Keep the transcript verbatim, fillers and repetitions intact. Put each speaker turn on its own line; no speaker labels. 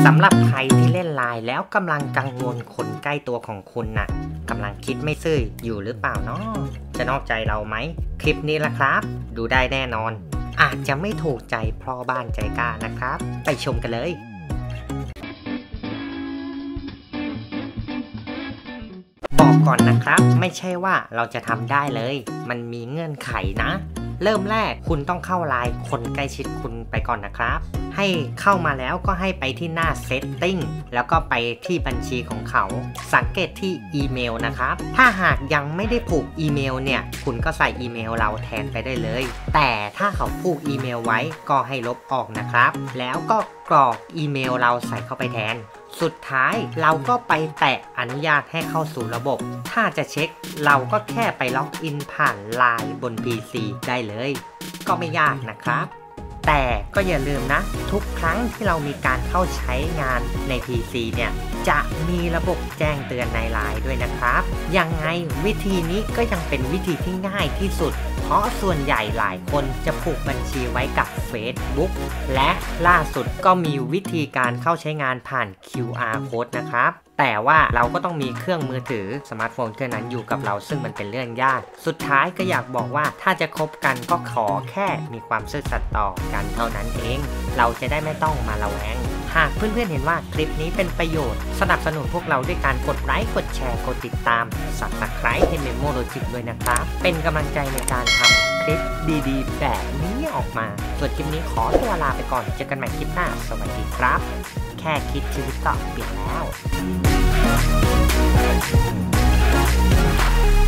สำหรับใครที่เล่นไลน์แล้วกำลังกังวลคนใกล้ตัวของคุณน่ะกำลังคิดไม่ซื่ออยู่หรือเปล่าเนาะจะนอกใจเราไหมคลิปนี้ละครับดูได้แน่นอนอาจจะไม่ถูกใจพ่อบ้านใจกล้านะครับไปชมกันเลยบอกก่อนนะครับไม่ใช่ว่าเราจะทำได้เลยมันมีเงื่อนไขนะเริ่มแรกคุณต้องเข้าไลน์คนใกล้ชิดคุณไปก่อนนะครับให้เข้ามาแล้วก็ให้ไปที่หน้า Setting แล้วก็ไปที่บัญชีของเขาสังเกตที่อีเมลนะครับถ้าหากยังไม่ได้ผูกอีเมลเนี่ยคุณก็ใส่อีเมลเราแทนไปได้เลยแต่ถ้าเขาผูกอีเมลไว้ก็ให้ลบออกนะครับแล้วก็กรอกอีเมลเราใส่เข้าไปแทนสุดท้ายเราก็ไปแตะอนุญาตให้เข้าสู่ระบบถ้าจะเช็คเราก็แค่ไปล็อกอินผ่านไลน์บน พี ซี ได้เลยก็ไม่ยากนะครับแต่ก็อย่าลืมนะทุกครั้งที่เรามีการเข้าใช้งานใน พี ซี เนี่ยจะมีระบบแจ้งเตือนในไลน์ด้วยนะครับยังไงวิธีนี้ก็ยังเป็นวิธีที่ง่ายที่สุดเพราะส่วนใหญ่หลายคนจะผูกบัญชีไว้กับ Facebook และล่าสุดก็มีวิธีการเข้าใช้งานผ่าน คิว อาร์ Code นะครับแต่ว่าเราก็ต้องมีเครื่องมือถือสมาร์ทโฟนเครื่องนั้นอยู่กับเราซึ่งมันเป็นเรื่องยากสุดท้ายก็อยากบอกว่าถ้าจะคบกันก็ขอแค่มีความซื่อสัตย์ต่อกันเท่านั้นเองเราจะได้ไม่ต้องมาระแวงหากเพื่อนๆเห็นว่าคลิปนี้เป็นประโยชน์สนับสนุนพวกเราด้วยการกดไลค์กดแชร์กดติดตาม Subscribe ให้ Memo Logic ด้วยนะครับเป็นกำลังใจในการทำคลิปดีๆแบบนี้ออกมาส่วนคลิปนี้ขอตัวลาไปก่อนเจอกันใหม่คลิปหน้าสวัสดีครับแค่คิดชีวิตก็เปลี่ยนแล้ว